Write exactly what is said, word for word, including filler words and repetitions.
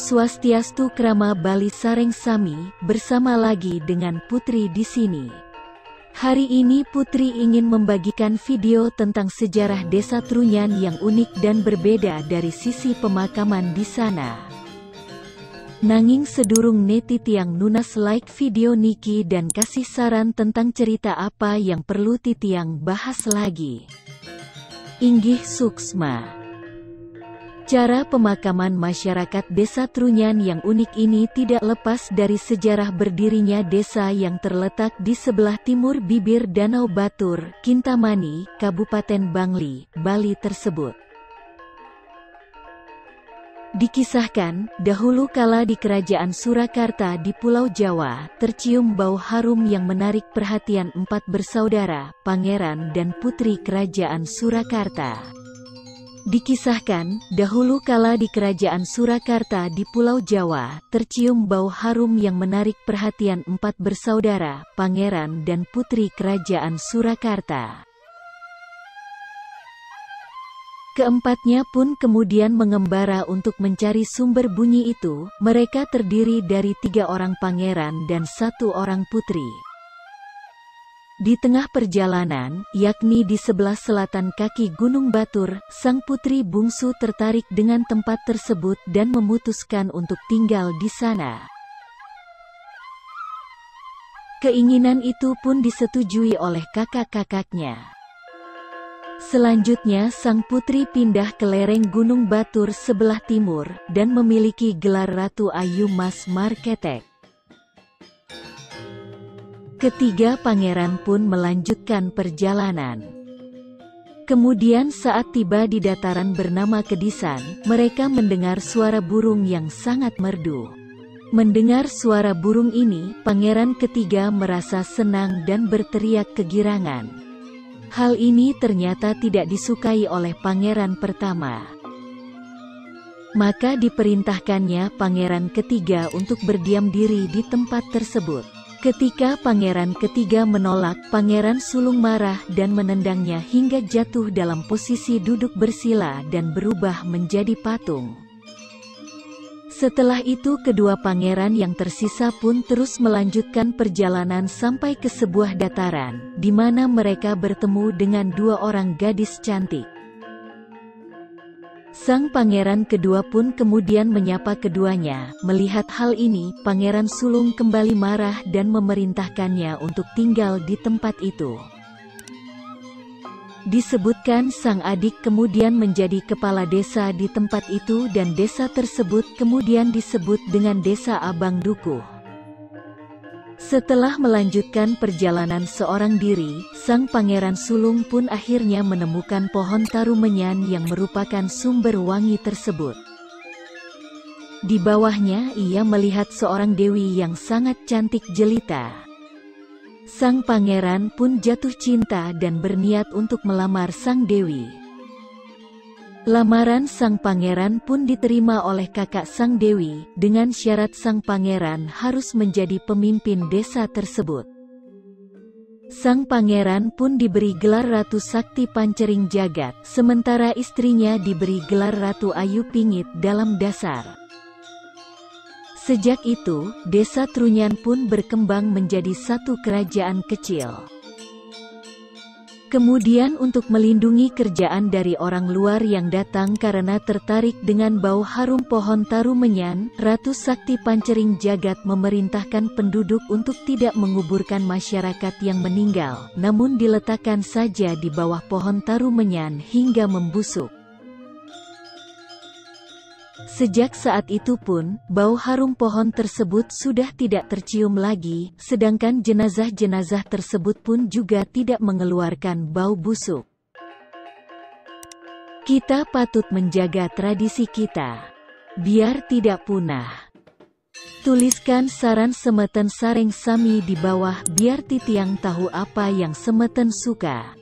Swastiastu Krama Bali Sareng Sami, bersama lagi dengan Putri di sini. Hari ini Putri ingin membagikan video tentang sejarah Desa Trunyan yang unik dan berbeda dari sisi pemakaman di sana. Nanging sedurung neti tiang nunas like video niki dan kasih saran tentang cerita apa yang perlu titiang bahas lagi. Inggih suksma. Cara pemakaman masyarakat Desa Trunyan yang unik ini tidak lepas dari sejarah berdirinya desa yang terletak di sebelah timur bibir Danau Batur, Kintamani, Kabupaten Bangli, Bali tersebut. Dikisahkan, dahulu kala di Kerajaan Surakarta di Pulau Jawa, tercium bau harum yang menarik perhatian empat bersaudara, pangeran dan putri Kerajaan Surakarta. Dikisahkan, dahulu kala di Kerajaan Surakarta di Pulau Jawa, tercium bau harum yang menarik perhatian empat bersaudara, pangeran dan putri Kerajaan Surakarta. Keempatnya pun kemudian mengembara untuk mencari sumber bunyi itu. Mereka terdiri dari tiga orang pangeran dan satu orang putri. Di tengah perjalanan, yakni di sebelah selatan kaki Gunung Batur, sang putri bungsu tertarik dengan tempat tersebut dan memutuskan untuk tinggal di sana. Keinginan itu pun disetujui oleh kakak-kakaknya. Selanjutnya sang putri pindah ke lereng Gunung Batur sebelah timur, dan memiliki gelar Ratu Ayu Mas Marketek. Ketiga pangeran pun melanjutkan perjalanan. Kemudian saat tiba di dataran bernama Kedisan, mereka mendengar suara burung yang sangat merdu. Mendengar suara burung ini, pangeran ketiga merasa senang dan berteriak kegirangan. Hal ini ternyata tidak disukai oleh pangeran pertama. Maka diperintahkannya pangeran ketiga untuk berdiam diri di tempat tersebut. Ketika pangeran ketiga menolak, Pangeran Sulung marah dan menendangnya hingga jatuh dalam posisi duduk bersila dan berubah menjadi patung. Setelah itu kedua pangeran yang tersisa pun terus melanjutkan perjalanan sampai ke sebuah dataran, di mana mereka bertemu dengan dua orang gadis cantik. Sang pangeran kedua pun kemudian menyapa keduanya. Melihat hal ini, Pangeran Sulung kembali marah dan memerintahkannya untuk tinggal di tempat itu. Disebutkan sang adik kemudian menjadi kepala desa di tempat itu dan desa tersebut kemudian disebut dengan Desa Abang Dukuh. Setelah melanjutkan perjalanan seorang diri, sang Pangeran Sulung pun akhirnya menemukan pohon tarumenyan yang merupakan sumber wangi tersebut. Di bawahnya ia melihat seorang dewi yang sangat cantik jelita. Sang pangeran pun jatuh cinta dan berniat untuk melamar sang dewi. Lamaran sang pangeran pun diterima oleh kakak sang dewi, dengan syarat sang pangeran harus menjadi pemimpin desa tersebut. Sang pangeran pun diberi gelar Ratu Sakti Pancering Jagat, sementara istrinya diberi gelar Ratu Ayu Pingit dalam dasar. Sejak itu, Desa Trunyan pun berkembang menjadi satu kerajaan kecil. Kemudian untuk melindungi kerjaan dari orang luar yang datang karena tertarik dengan bau harum pohon tarumenyan, Ratu Sakti Pancering Jagat memerintahkan penduduk untuk tidak menguburkan masyarakat yang meninggal, namun diletakkan saja di bawah pohon tarumenyan hingga membusuk. Sejak saat itu pun, bau harum pohon tersebut sudah tidak tercium lagi, sedangkan jenazah-jenazah tersebut pun juga tidak mengeluarkan bau busuk. Kita patut menjaga tradisi kita, biar tidak punah. Tuliskan saran Semeten Sareng Sami di bawah biar titiang tahu apa yang Semeten suka.